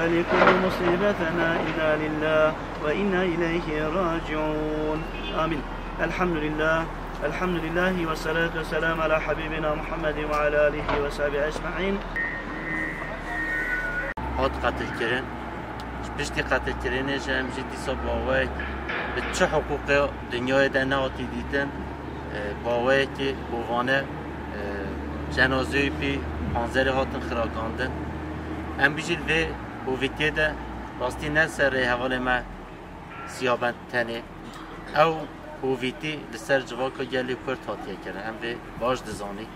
لكل مصيبتنا إنا لله وإنا إليه راجعون. آمين. الحمد لله والصلاة والسلام على حبيبنا محمد وعلى آله وصحبه أجمعين. هات قتل كرن پشتی قتل کردنش هم جدی باوی به چه حقوق دنیای دنیا آتی دیدن باوی که بوانه جنازه پی پانزر هاتن خراکاندن هم بیشتر به بویتی ده راستی نه سر حوال ما سیابند تنه او بویتی لسر جواکا گلی کرد هاتیه کرده هم به باش دزانی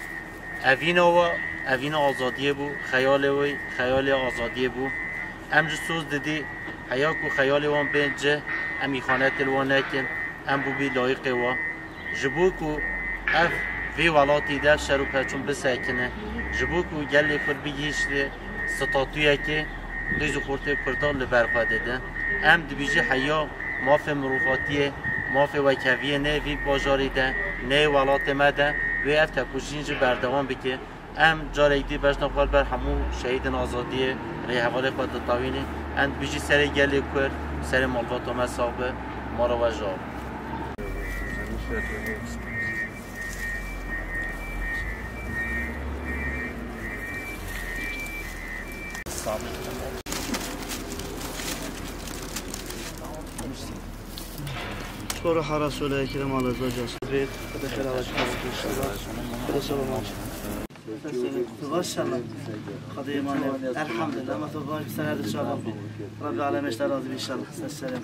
اوین آزادیه بو خیال آزادیه بو ام جسوز دیدی حیاک و خیال وان بینجه امی خانه تلوان نکن ام بو بی لایقه و جبوکو اف وی ولاتی ده شروع پچون بسکنه جبوکو گلی کر بگیشته ستاتویه که ریزو خورته کردان لبرخواه ده ام دبیجه حیا ماف مروفاتیه ماف وکویه نه وی باجاری ده نه ولات مده وی اف تکوشینج بردوان بکه ام جاری دی باش نقال بر همو شهیدن آزادی ری حواله خود تاوینه اند بیجی سر گلی کر سر مالوات و مسابه ما رو وجاب شكر رسول كريم على زوجة بيت دخل على شكرا قديما الحمد لله ما تبغى بسنة إن شاء الله رب العالمين اشترى إن شاء الله السلام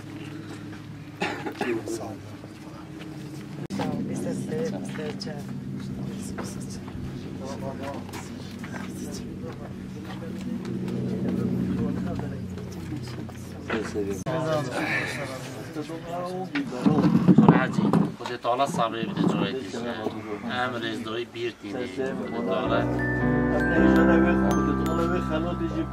خلاصی خود تعالی صبر بده جای دیگه امر ازداری بیر تینه خود تعالی